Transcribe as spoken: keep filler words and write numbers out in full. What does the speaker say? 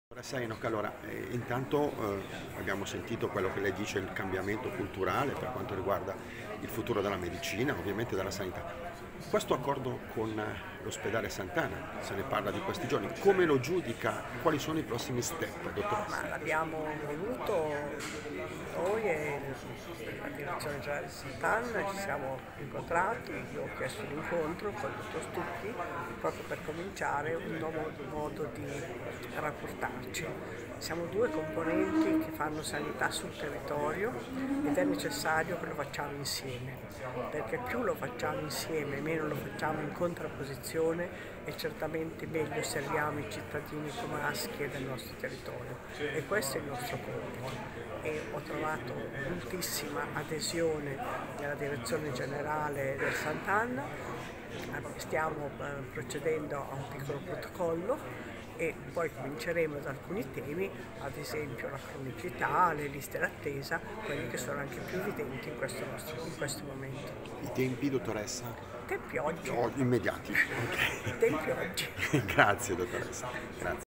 Dottoressa Enoch, allora, eh, intanto eh, abbiamo sentito quello che lei dice, il cambiamento culturale per quanto riguarda il futuro della medicina, ovviamente della sanità. Questo accordo con eh, l'ospedale Sant'Anna, se ne parla di questi giorni, come lo giudica? Quali sono i prossimi step, dottoressa? Ma l'abbiamo voluto noi e la direzione generale di Sant'Anna, ci siamo incontrati, io ho chiesto un incontro con il dottor Stucchi proprio per cominciare un nuovo modo di rapportarci. Siamo due componenti che fanno sanità sul territorio ed è necessario che lo facciamo insieme, perché più lo facciamo insieme, meno lo facciamo in contrapposizione e certamente meglio serviamo i cittadini comaschi del nostro territorio, e questo è il nostro compito. E ho trovato moltissima adesione nella direzione generale del Sant'Anna, stiamo procedendo a un piccolo protocollo e poi cominceremo da alcuni temi, ad esempio la cronicità, le liste d'attesa, quelli che sono anche più evidenti in questo, nostro, in questo momento. I tempi, dottoressa? Tempi oggi. Oh, immediati. Okay. Tempi oggi. Grazie, dottoressa. Grazie.